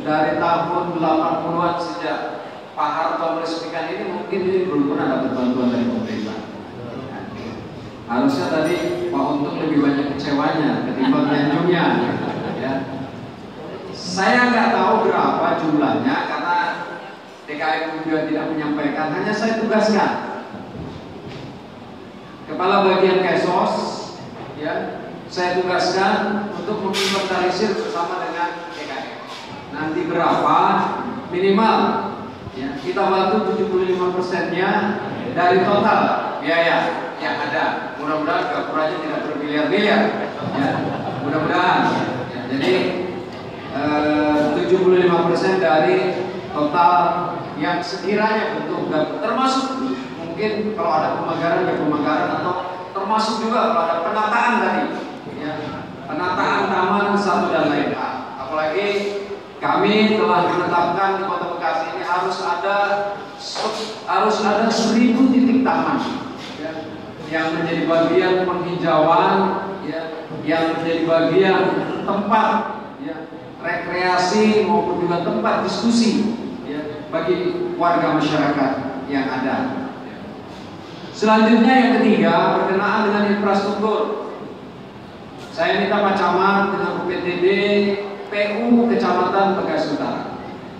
dari tahun 80-an sejak Pak Harto meresmikan ini, mungkin ini belum pernah dapat bantuan dari pemerintah. Harusnya tadi Pak Untung lebih banyak kecewanya ketimbang nyanjungnya. Ya. Saya nggak tahu berapa jumlahnya karena DKM juga tidak menyampaikan. Hanya saya tugaskan Kepala Bagian Kesos, ya, saya tugaskan untuk menginventarisir bersama dengan DKM. Nanti berapa minimal? Ya, kita bantu 75%-nya dari total biaya yang ada. Mudah-mudahan gapuranya tidak bermiliar-miliar. Ya, mudah-mudahan. Ya, jadi 75% dari total yang sekiranya bentuk gapur, termasuk mungkin kalau ada pemagaran ya pemagaran, atau termasuk juga kalau ada penataan tadi, ya, penataan taman satu dan lain hal. Apalagi kami telah menetapkan di Kota Bekasi ini harus ada 1000 titik taman, ya, yang menjadi bagian penghijauan, ya, yang menjadi bagian tempat, ya, rekreasi maupun juga tempat diskusi, ya, bagi warga masyarakat yang ada. Selanjutnya yang ketiga, berkenaan dengan infrastruktur. Saya minta Pak Camat dengan UPTD PU Kecamatan Bekasi Utara.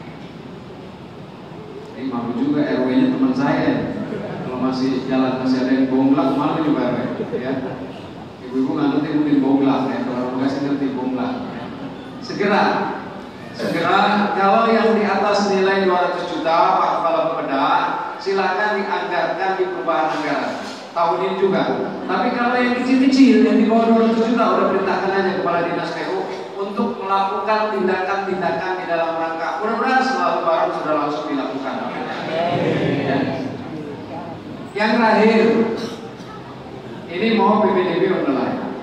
Ini malu juga RW-nya teman saya. Kalau masih jalan masih ada yang bonglak, malu juga RW. Ya. Ibu-ibu nggak ngerti mungkin bonglak, ya. Kalau Bekasi ngerti bonglak. Segera kalau yang di atas nilai 200 juta Pak Kepala Bapeda, silakan dianggarkan di perubahan anggaran tahun ini juga. Tapi kalau yang kecil-kecil yang di bawah 200 juta udah perintahkan aja Kepala Dinas PU untuk melakukan tindakan-tindakan di dalam rangka. Mudah-mudahan setelah Lebaran sudah langsung dilakukan. Ya. Yang terakhir, ini mau PPDB online,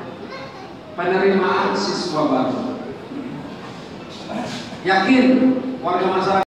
penerimaan siswa baru. Yakin warga masyarakat